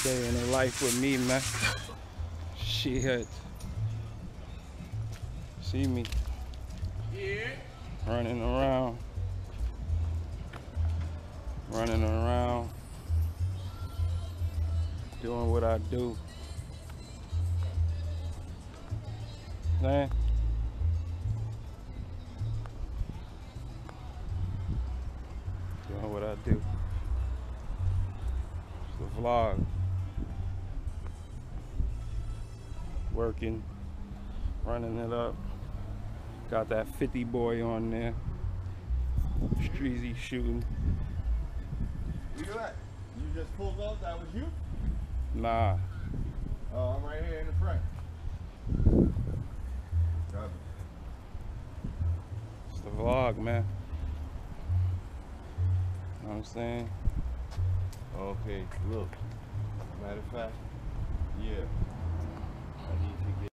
Day in the life with me, man. Shit. See me. Yeah. Running around. Running around. Doing what I do. Man. Doing what I do. It's the vlog. Working. Running it up. Got that 50 boy on there. Streezy shooting. Where you at? You just pulled up? That was you? Nah. Oh, I'm right here in the front. Got it. It's the vlog, man. You know what I'm saying? Okay, look. Matter of fact, yeah.